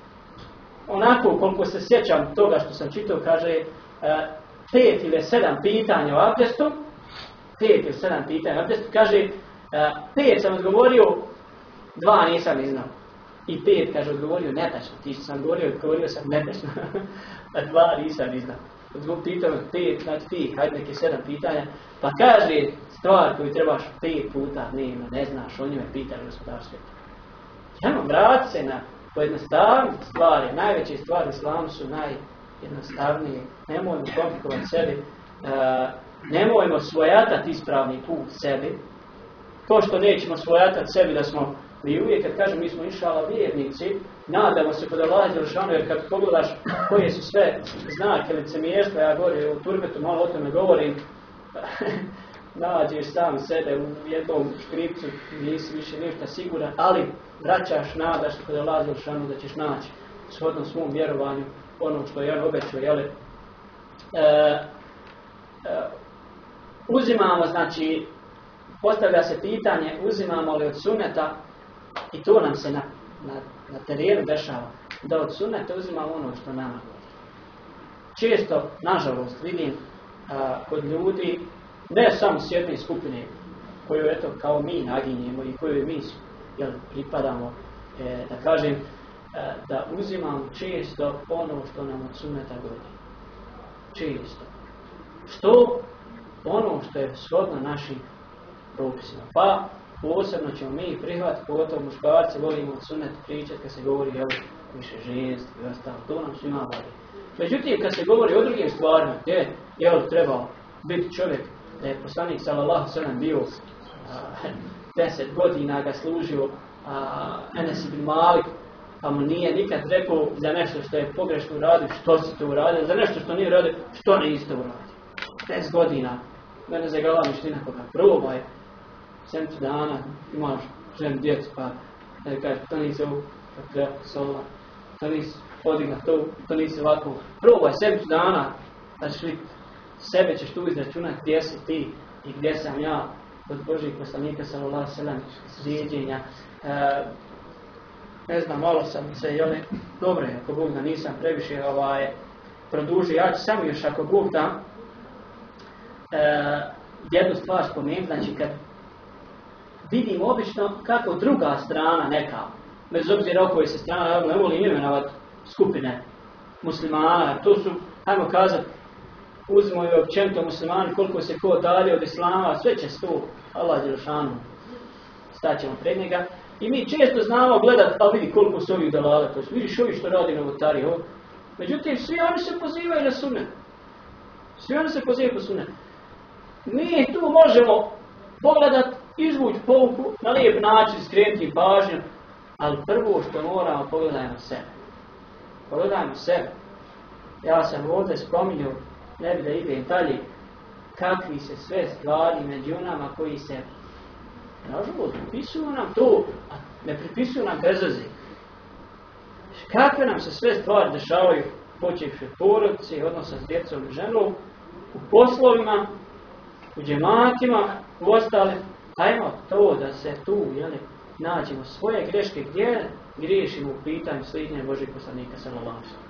onako koliko se sjećam toga što sam čitao, kaže, pet ili sedam pitanja o abdestu, pet ili sedam pitanja o abdestu, kaže, pet sam odgovorio, dva nisam ni znao. I pet, kaže, odgovorio netačno, ti što sam govorio, odgovorio sam netačno, a dva nisam ni znao. Odgovor pitao pet, znači ti, hajde neke sedam pitanja, pa kaže, stvar koju trebaš pet puta dnevno, ne znaš, o njoj pitaš gospodar svijeta. Jano, vrati se na pojednostavne stvari, najveće stvari u islamu su naj, jednostavnije, nemojmo komplikovati sebi, uh, nemojmo svojatati ispravni put sebi, ko što nećemo svojatati sebi da smo, mi uvijek kad kažem mi smo inšala vjernici, nadamo se kod Allaha dželešanu, jer kad pogledaš koje su sve znake licemjerstva, ja govorim u Turbetu, malo o tome govorim, nađeš sam sebe u jednom škripcu, nisi više ništa siguran, ali vraćaš, nadaš se kod Allaha dželešanu da ćeš naći shodno svom vjerovanju ono što je on obećao, jel? E, e, uzimamo, znači, postavlja se pitanje, uzimamo li od suneta, i to nam se na, na, na terenu dešava, da od suneta uzimamo ono što nama govori. Često, nažalost, vidim a, kod ljudi, ne samo s jedne skupine, koju eto kao mi naginjemo i koju mi jel, pripadamo, e, da kažem, e, da uzimamo često ono što nam od suneta govori. Često. Što? Ono što je shodno našim propisima. Pa posebno ćemo mi prihvatiti, pogotovo muškarci volimo od suneta pričati kad se govori jel, više ženstvo i ostalo. To nam svima vodi. Međutim, kad se govori o drugim stvarima, gdje je trebao biti čovjek, da je poslanik sallallahu sallam bio a, deset godina ga služio a, Enes ibn Malik, pa mu nije nikad rekao za nešto što je pogrešno uradio, što si to uradio, za nešto što nije uradio, što ne isto uradio. deset godina, da ne zagalamiš ni na koga, probaj, sedam dana, imaš ženu, djecu, pa da kažeš, to nisi ovo, to treba sola, to nisi podigna to, to nisi ovako, probaj sedam dana, da ćeš vidjeti, sebe ćeš tu izračunati gdje si ti i gdje sam ja od Božih poslanika sallallahu sallam slijedjenja. E, ne znam, malo sam se, jel, dobro je, ako Bog da nisam previše ovaj, produžio, ja ću samo još ako Bog da e, jednu stvar spomenuti, znači kad vidim obično kako druga strana neka, bez obzira o kojoj se strana, ja ne volim imenovati skupine muslimana, to su, hajmo kazati, uzmimo i općenito muslimani, koliko se ko dalje od islama, sve će sto, Allah dželešanu, staćemo pred njega. I mi često znamo gledati, a vidi koliko su ovi udalale, to su, vidiš ovi što radi novotari, ovo. Međutim, svi oni se pozivaju na sunnet. Svi oni se pozivaju po sunnet. Mi tu možemo pogledati, izvući pouku, na lijep način, skrenuti pažnju, ali prvo što moramo, pogledajmo sebe. Pogledajmo sebe. Ja sam ovdje spominjao, ne bi da idem dalje, kakvi se sve stvari među nama koji se, nažalost, pripisuju nam to, a ne pripisuju nam bezveze. Kakve nam se sve stvari dešavaju, počevši od porodice, odnosa s djecom i ženom, u poslovima, u džematima, u ostalim, ajmo to da se tu, jeli, nađemo svoje greške gdje griješimo u pitanju slijednje Božih poslanika sallallahu alejhi ve sellem.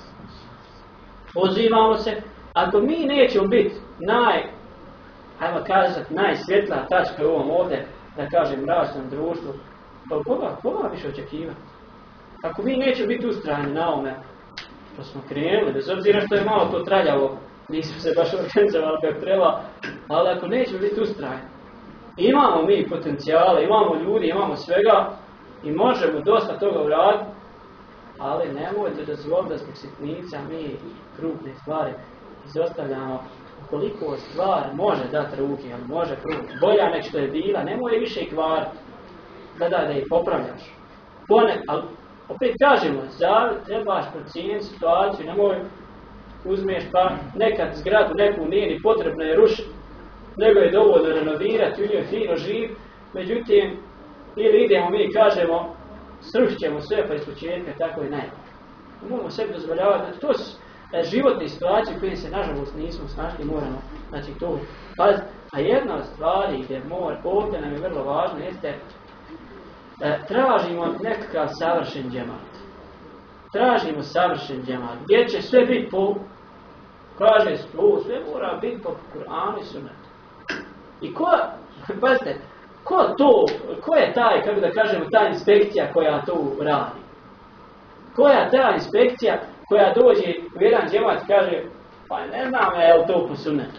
Pozivamo se, ako mi nećemo biti naj, ajmo kazati, najsvjetlija tačka u ovom ovdje, da kažem, mračnom društvu, pa koga, koga više očekivati? Ako mi nećemo biti ustrajni na ovome, što smo krenuli, bez obzira što je malo to traljavo, nismo se baš organizovali kako treba, ali ako nećemo biti ustrajni, imamo mi potencijale, imamo ljudi, imamo svega i možemo dosta toga uraditi, ali nemojte dozvoliti da zbog sitnica mi krupne stvari izostavljamo. Koliko stvar može dati ruke, ali može proći. Bolja nek što je bila, nemoj više i kvariti. Gledaj da ih popravljaš. Pone, ali opet kažemo, zavit, trebaš procijeniti situaciju, nemoj uzmeš pa nekad zgradu neku nije ni potrebno je rušiti, nego je dovoljno renovirati, u njoj fino živ, međutim, ili idemo mi i kažemo, srušit ćemo sve pa iz početka, tako je najbolje. Moramo sebi dozvoljavati, to su životne situacije u kojima se nažalost nismo snašli, moramo, znači to paziti. A jedna od stvari gdje mora, ovdje nam je vrlo važno, jeste e, tražimo nekakav savršen džemat. Tražimo savršen džemat, gdje će sve biti po, kaže ovo, sve mora biti po Kur'anu i sunnetu. I ko, pazite, ko to, ko je taj, kako da kažemo, ta inspekcija koja to radi? Koja je ta inspekcija koja dođe u jedan džemat i kaže, pa ne znam je li to po sunnetu.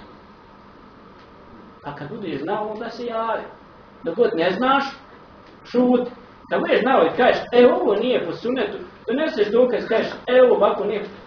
A kad budeš znao, onda se javi. Dok god ne znaš, šut. Kad budeš znao i kažeš, e ovo nije po sunnetu, doneseš dokaz, kažeš, e ovo ovako nije,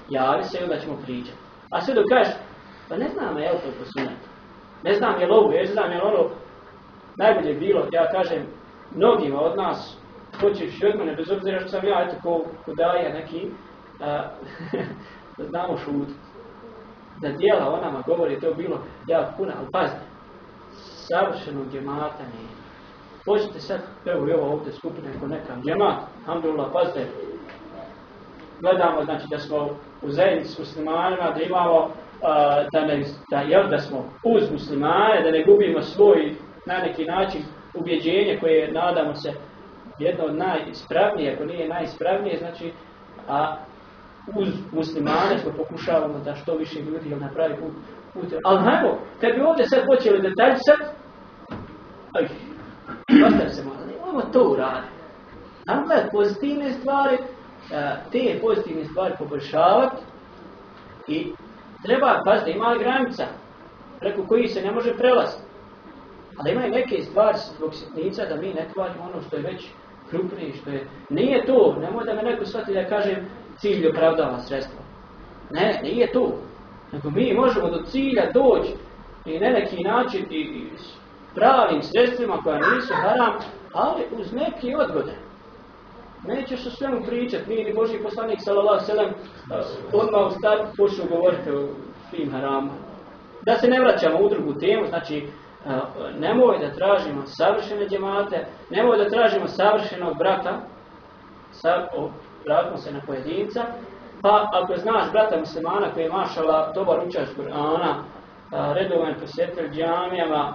javi se i onda ćemo pričati. A sve dok kažeš, pa ne znam je li to po sunnetu. Ne znam je li ovo, ne znam je li ono, najbolje bilo, ja kažem, mnogima od nas, počevši od mene, bez obzira što sam ja, eto, ko, ko daje neki, a, da znamo šutiti. Da dijela o nama govori, to bilo jako puno, ali pazite, savršenog džemata nije. Počnite sad, evo i ovo ovdje skupine ko nekam džemat, alhamdulillah, pazite, gledamo, znači da smo u zajednici s muslimanima, da imamo, uh, da, ne, da, jel, da smo uz muslimane, da ne gubimo svoj, na neki način, ubjeđenje koje, nadamo se, jedno od najispravnije, ako nije najispravnije, znači, a uz muslimane što pokušavamo da što više ljudi na pravi put putem. Ali hajmo, kad bi ovdje sad počeli detalji sad, aj, ostav se malo, nemojmo to uraditi. Nam gledati pozitivne stvari, te pozitivne stvari poboljšavati i treba, pazite, ima granica preko koji se ne može prelaziti. Ali ima i neke stvari zbog sitnica da mi ne kvarimo ono što je već krupnije, što je... Nije to, nemoj da me neko shvati da kažem cilj opravdava sredstvo. Ne, nije to. Nego mi možemo do cilja doći i na neki način i, i s pravim sredstvima koja nisu haram, ali uz neke odgode. Nećeš o svemu pričati, mi ni Božji poslanik sallallahu alejhi ve sellem odmah u startu počnu govoriti o svim haramima. Da se ne vraćamo u drugu temu, znači nemoj da tražimo savršene džemate, nemoj da tražimo savršenog brata, sa, o, vratimo se na pojedinca, pa ako znaš brata muslimana koji je mašala dobar učač Kur'ana, redovan posjetitelj džamijama,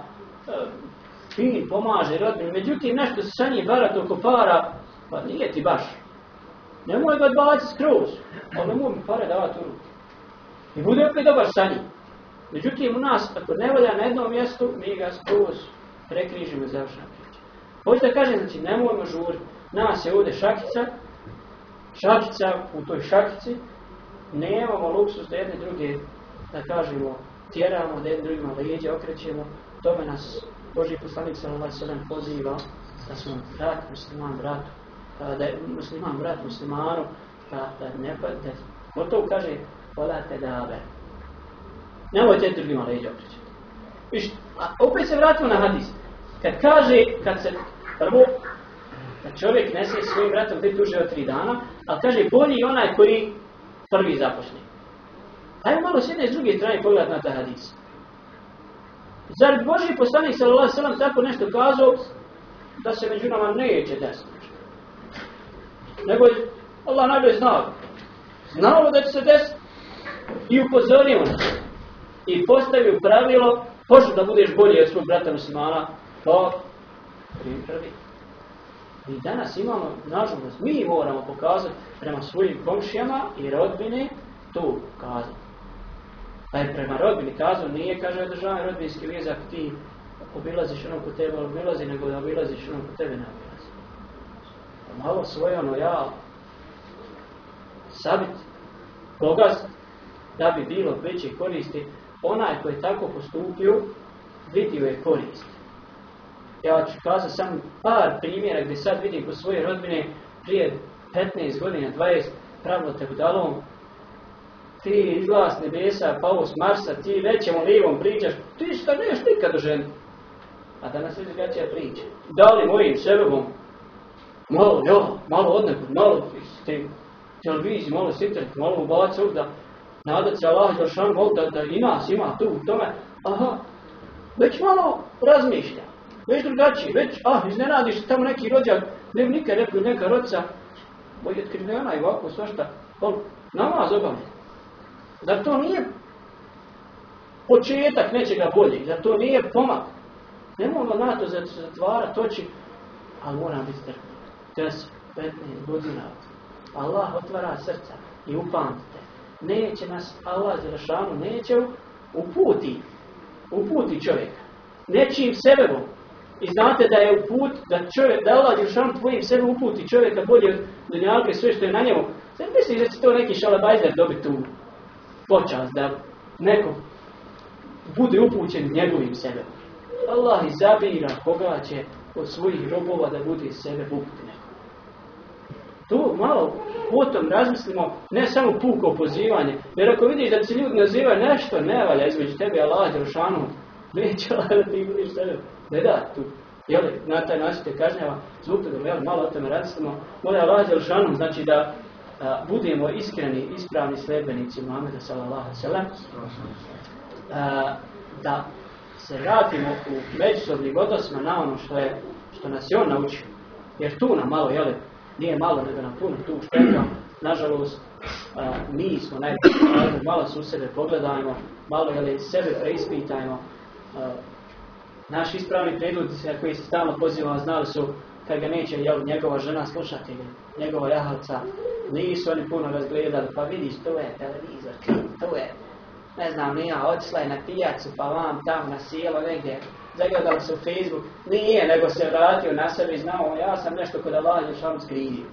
fin, pomaže rodbinu, međutim nešto se sa njim barat oko para, pa nije ti baš. Nemoj ga odbaciti skroz, ali nemoj mi pare davati u ruku. I bude opet dobar sa njim. Međutim, u nas, ako ne volja na jednom mjestu, mi ga skroz prekrižimo i završamo priču. Hoću da kažem, znači, nemojmo žuriti. Nas je ovdje šakica, šakica u toj šakici, nemamo luksus da jedne druge, da kažemo, tjeramo, da jedne drugima leđe okrećemo. Tome nas Božji poslanik sallallahu alejhi ve sellem poziva da smo brat musliman bratu, da je musliman brat muslimanu, da, da ne pa, da, gotovo kaže, volate dabe. Nemojte jedne drugima leđe okrećati. Viš, a opet se vratimo na hadis. Kad kaže, kad se prvo, da čovjek ne smije svojim bratom biti duže od tri dana, ali kaže bolji onaj koji prvi započne. Ajmo malo s jedne i s druge strane pogledati na taj hadis. Zar Božji poslanik sallallahu alejhi ve sellem tako nešto kazao da se među nama neće desiti? Nego Allah najbolje znao. Znao da će se desiti i upozorio nas. I postavio pravilo, hoćeš da budeš bolji od svog brata muslimana, pa prvi. I danas imamo, nažalost, mi moramo pokazati prema svojim komšijama i rodbine to kazati. Pa je prema rodbini kazao, nije, kaže, održavanje rodbinski vez ako ti obilaziš ono ko tebe obilazi, nego da obilaziš ono ko tebe ne obilazi. Pa malo svoje ono ja sabit, bogast, da bi bilo veće koristi, onaj koji je tako postupio, vidio je korist. Ja ću kazati samo par primjera gdje sad vidim po svoje rodbine prije petnaest godina, dvadeset, pravilo te budalom, ti izglas nebesa, pao s Marsa, ti većemo livom pričaš, ti šta neš nikad oženiti. A danas je drugačija priča. Da li mojim sebebom, malo, jo, malo odnekud, malo s tim televiziji, malo s internetu, malo ubaci ovdje, da nadat se Allah Đelšan, da, da i nas ima tu u tome, aha, već malo razmišlja, već drugačije, već, ah, iznenadiš se tamo neki rođak, ne bi nikad rekao neka rodca, boj otkrivena i ovako svašta, on namaz obavlja. Zar to nije početak nečega boljeg, zar to nije pomak? Nemojmo na to zatvarati oči, ali moram biti strpljiv. deset, petnaest godina. Allah otvara srca i upamtite. Neće nas Allah Đelešanu, neće uputi, uputi čovjeka. Nečijim sebebom. I znate da je uput, da čovjek, da Allah Đelešanu tvojim sebebom uputi čovjeka bolje od dunjalka i sve što je na njemu. Sad misliš da će to neki šalabajzer dobiti tu počast, da neko bude upućen njegovim sebebom. Allah izabira koga će od svojih robova da bude sebe uputi neko. Tu malo potom razmislimo, ne samo puko pozivanje, jer ako vidiš da se ljudi nazivaju nešto ne valja između tebe i Allah Đelešanu, neće Allah da ti budiš sebe. Ne da tu. Jel, na taj način te kažnjava, zbog toga, jel, malo o tome razmislimo. Moli Allah Đelešanu, znači da a, budemo iskreni, ispravni sledbenici Muhameda sallallahu alejhi ve sellem, da se vratimo u međusobnim odnosima na ono što, je, što nas je on naučio. Jer tu nam malo, jel, nije malo, nego nam puno tu šteka. Nažalost, a, mi smo najbolji, malo se u sebe pogledajmo, malo, jel, sebe preispitajmo. A, naši ispravni predvodnici na koji se stalno pozivamo, znali su kad ga neće, jel, njegova žena slušati, njegova jahalca, nisu oni puno razgledali, pa vidiš, to je televizor, to je, ne znam, nija, otišla je na pijacu, pa vam tam na sjelo negdje, zagledali se u Facebook, nije, nego se vratio na sebe i znao, ja sam nešto kod Allah Đelešanu skrivio.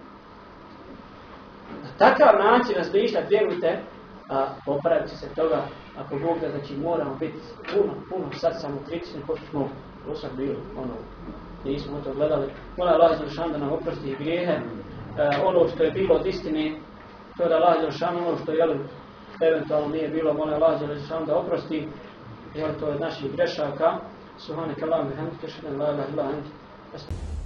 Na takav način razmišljati, vjerujte, a popraviti se toga, ako Bog da, znači moramo biti puno, puno sad samokritični, ko što smo prošak bili, ono, nismo to gledali. Molim Allah Đelešanu da nam oprosti grijehe, e, ono što je bilo od istine, to da Allah Đelešanu, ono što je eventualno nije bilo, molim Allah Đelešanu da oprosti, jer to je od naših grešaka. Subhanaka Allahumma wa bihamdika, ashhadu an la ilaha illa anta, astaghfiruka.